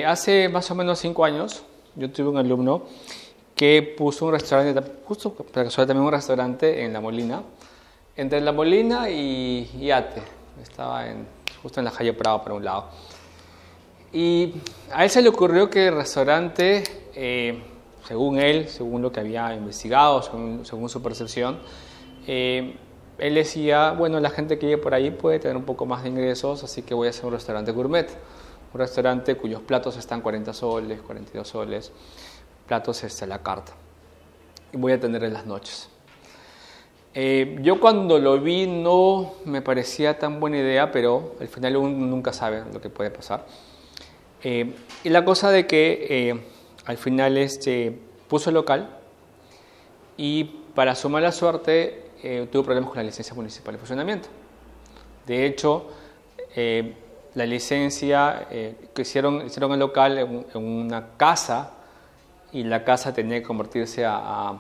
Hace más o menos 5 años, yo tuve un alumno que puso un restaurante, justo para que también un restaurante en La Molina, entre La Molina y Ate. Estaba justo en la calle Prado, por un lado. Y a él se le ocurrió que el restaurante, según él, según lo que había investigado, según su percepción, él decía, bueno, la gente que llegue por ahí puede tener un poco más de ingresos, así que voy a hacer un restaurante gourmet. Un restaurante cuyos platos están 40 soles, 42 soles, platos a la carta. Y voy a atender en las noches. Yo cuando lo vi no me parecía tan buena idea, pero al final uno nunca sabe lo que puede pasar. Y la cosa de que al final puso el local y para su mala suerte tuvo problemas con la licencia municipal de funcionamiento. De hecho, la licencia que hicieron el local en una casa y la casa tenía que convertirse a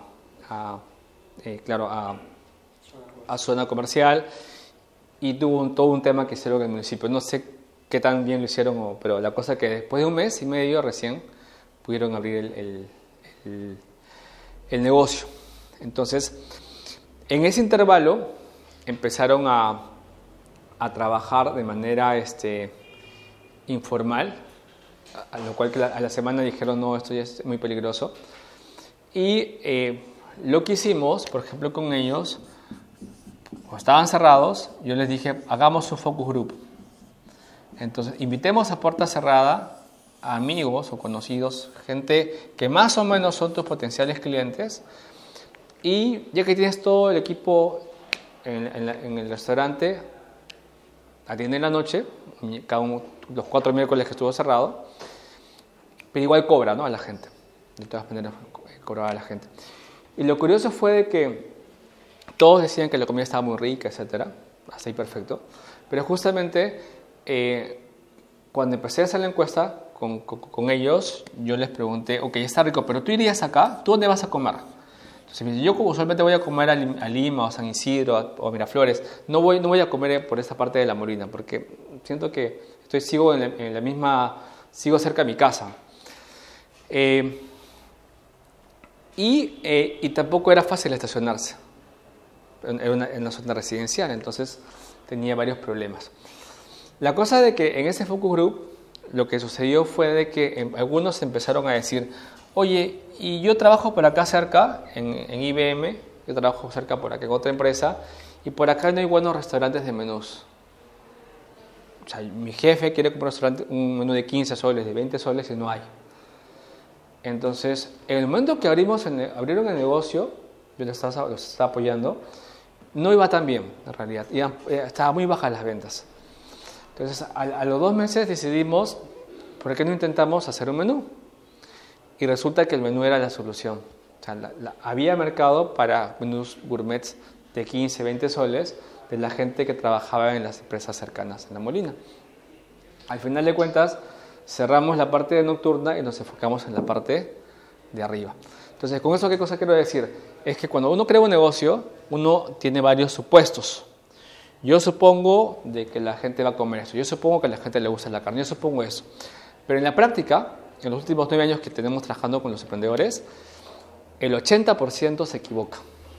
zona comercial y tuvo todo un tema que hicieron en el municipio. No sé qué tan bien lo hicieron, pero la cosa es que después de 1 mes y medio recién pudieron abrir el negocio. Entonces, en ese intervalo empezaron a trabajar de manera informal, a lo cual a la semana dijeron, no, esto ya es muy peligroso. Y lo que hicimos, por ejemplo, con ellos, cuando estaban cerrados, yo les dije, hagamos un focus group. Entonces, invitemos a puerta cerrada a amigos o conocidos, gente que más o menos son tus potenciales clientes, y ya que tienes todo el equipo en el restaurante, atiende en la noche, los 4 miércoles que estuvo cerrado, pero igual cobra, ¿no?, a la gente. De todas maneras, cobraba a la gente. Y lo curioso fue de que todos decían que la comida estaba muy rica, etc. Hasta ahí perfecto. Pero justamente cuando empecé a hacer la encuesta con ellos, yo les pregunté, ok, está rico, pero tú irías acá, ¿tú dónde vas a comer? Entonces, yo usualmente voy a comer a Lima o a San Isidro o a Miraflores. No voy a comer por esa parte de La Molina porque siento que sigo cerca de mi casa. Y tampoco era fácil estacionarse. Era una zona residencial, entonces tenía varios problemas. La cosa de que en ese focus group lo que sucedió fue de que algunos empezaron a decir, oye, y yo trabajo por acá cerca, en IBM, yo trabajo cerca por acá en otra empresa, y por acá no hay buenos restaurantes de menús. O sea, mi jefe quiere comprar un menú de 15 soles, de 20 soles, y no hay. Entonces, en el momento que abrieron el negocio, yo los estaba apoyando, no iba tan bien, en realidad. Estaban muy bajas las ventas. Entonces, a los 2 meses decidimos, ¿por qué no intentamos hacer un menú? Y resulta que el menú era la solución. O sea, había mercado para menús gourmets de 15, 20 soles de la gente que trabajaba en las empresas cercanas en La Molina. Al final de cuentas, cerramos la parte de nocturna y nos enfocamos en la parte de arriba. Entonces, con eso, ¿qué cosa quiero decir? Es que cuando uno crea un negocio, uno tiene varios supuestos. Yo supongo de que la gente va a comer eso. Yo supongo que a la gente le gusta la carne. Yo supongo eso. Pero en la práctica, en los últimos 9 años que tenemos trabajando con los emprendedores, el 80% se equivoca.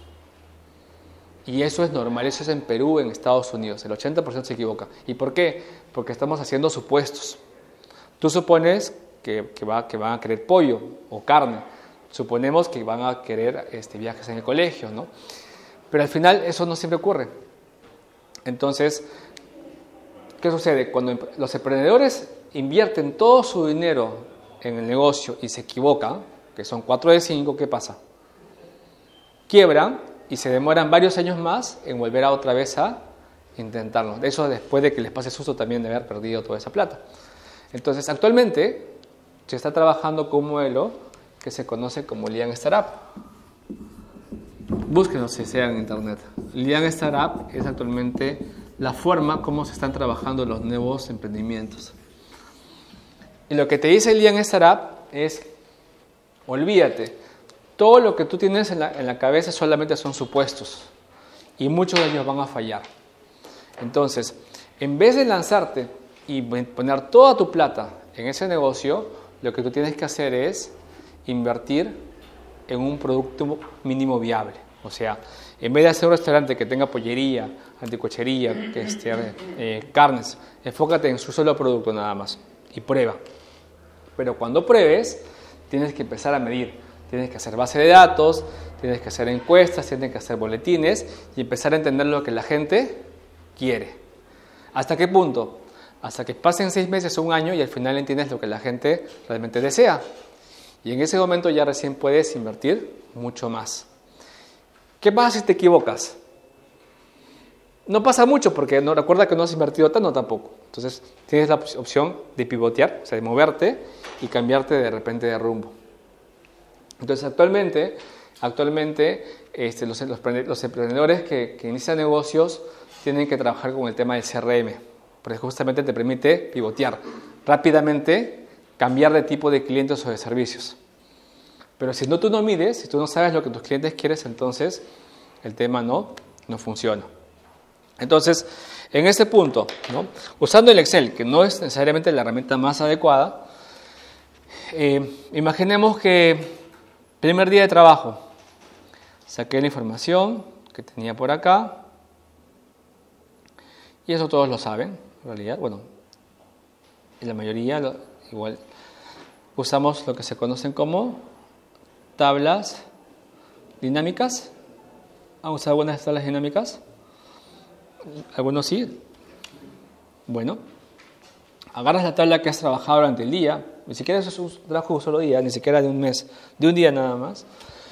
Y eso es normal, eso es en Perú, en Estados Unidos. El 80% se equivoca. ¿Y por qué? Porque estamos haciendo supuestos. Tú supones que van a querer pollo o carne. Suponemos que van a querer viajes en el colegio, ¿no? Pero al final eso no siempre ocurre. Entonces, ¿qué sucede? Cuando los emprendedores invierten todo su dinero en el negocio y se equivocan, que son 4 de 5, ¿qué pasa? Quiebran y se demoran varios años más en volver otra vez a intentarlo. Eso después de que les pase susto también de haber perdido toda esa plata. Entonces, actualmente se está trabajando con un modelo que se conoce como Lean Startup. Búsquenlo si sea en internet. Lean Startup es actualmente la forma como se están trabajando los nuevos emprendimientos. Y lo que te dice Lean Startup es, olvídate, todo lo que tú tienes en la cabeza solamente son supuestos y muchos de ellos van a fallar. Entonces, en vez de lanzarte y poner toda tu plata en ese negocio lo que tú tienes que hacer es invertir en un producto mínimo viable. O sea, en vez de hacer un restaurante que tenga pollería, anticuchería, carnes, enfócate en su solo producto nada más y prueba. Pero cuando pruebes, tienes que empezar a medir. Tienes que hacer base de datos, tienes que hacer encuestas, tienes que hacer boletines y empezar a entender lo que la gente quiere. ¿Hasta qué punto? Hasta que pasen 6 meses o un año y al final entiendes lo que la gente realmente desea. Y en ese momento ya recién puedes invertir mucho más. ¿Qué pasa si te equivocas? No pasa mucho porque recuerda que no has invertido tanto tampoco. Entonces tienes la opción de pivotear, o sea, de moverte y cambiarte de repente de rumbo. Entonces actualmente los emprendedores que inician negocios tienen que trabajar con el tema del CRM, porque justamente te permite pivotear rápidamente, cambiar de tipo de clientes o de servicios. Pero si tú no mides, si tú no sabes lo que tus clientes quieren, entonces el tema no funciona. Entonces, en este punto, ¿no? Usando el Excel, que no es necesariamente la herramienta más adecuada, imaginemos que primer día de trabajo, saqué la información que tenía por acá, y eso todos lo saben, en realidad, bueno, y la mayoría igual usamos lo que se conocen como tablas dinámicas. ¿Han usado algunas tablas dinámicas? Algunos sí. Bueno, agarras la tabla que has trabajado durante el día, ni siquiera eso es un trabajo de un solo día, ni siquiera de un mes, de un día nada más,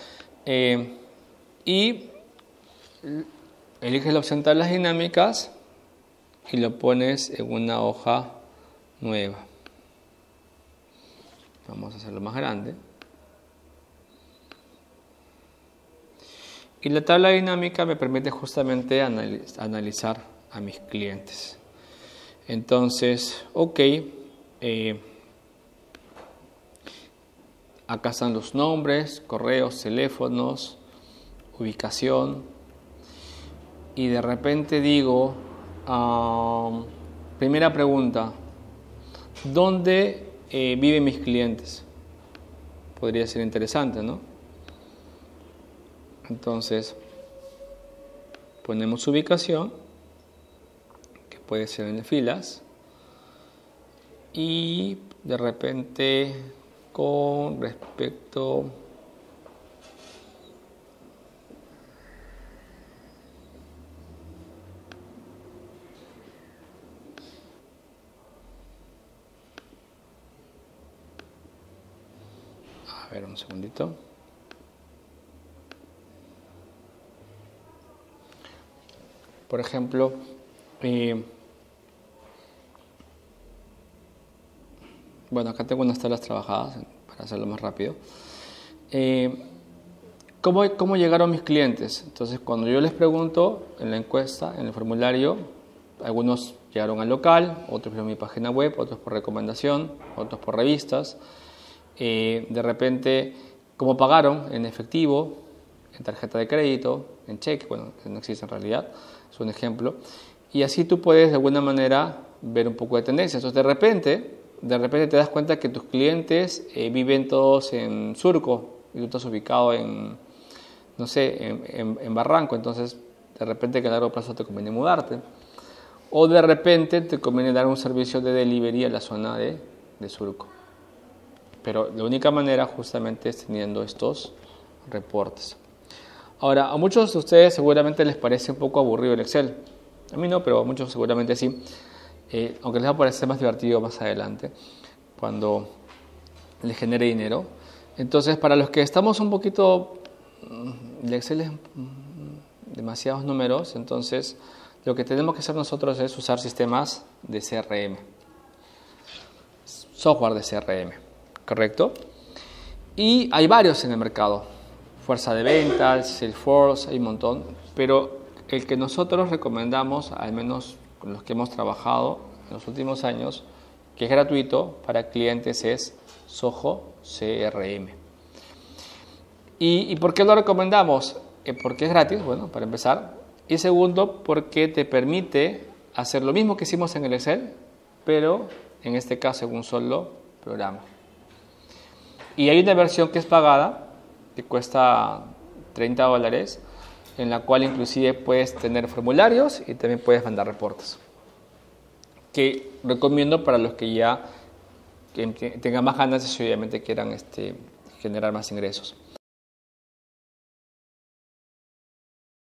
y eliges la opción tablas dinámicas y lo pones en una hoja nueva. Vamos a hacerlo más grande. Y la tabla dinámica me permite justamente analizar a mis clientes. Entonces, acá están los nombres, correos, teléfonos, ubicación. Y de repente digo, primera pregunta, ¿dónde viven mis clientes? Podría ser interesante, ¿no? Entonces, ponemos ubicación, que puede ser en filas, y de repente con respecto a ver un segundito. Por ejemplo, bueno, acá tengo unas tablas trabajadas para hacerlo más rápido. ¿Cómo llegaron mis clientes? Entonces, cuando yo les pregunto en la encuesta, en el formulario, algunos llegaron al local, otros vieron mi página web, otros por recomendación, otros por revistas. De repente, ¿cómo pagaron? En efectivo, en tarjeta de crédito, en cheque, bueno, no existe en realidad, es un ejemplo. Y así tú puedes de alguna manera ver un poco de tendencias. Entonces, de repente te das cuenta que tus clientes viven todos en Surco y tú estás ubicado en Barranco. Entonces, de repente que a largo plazo te conviene mudarte. O de repente te conviene dar un servicio de delivery a la zona de Surco. Pero la única manera justamente es teniendo estos reportes. Ahora, a muchos de ustedes seguramente les parece un poco aburrido el Excel. A mí no, pero a muchos seguramente sí. Aunque les va a parecer más divertido más adelante, cuando les genere dinero. Entonces, para los que estamos un poquito... El Excel es demasiados números, entonces lo que tenemos que hacer nosotros es usar sistemas de CRM. Software de CRM, ¿correcto? Y hay varios en el mercado. Fuerza de Ventas, Salesforce, hay un montón. Pero el que nosotros recomendamos, al menos con los que hemos trabajado en los últimos años, que es gratuito para clientes, es Zoho CRM. ¿Y por qué lo recomendamos? Porque es gratis, bueno, para empezar. Y segundo, porque te permite hacer lo mismo que hicimos en el Excel, pero en este caso en un solo programa. Y hay una versión que es pagada, que cuesta $30, en la cual inclusive puedes tener formularios y también puedes mandar reportes, que recomiendo para los que ya tengan más ganas y obviamente quieran generar más ingresos.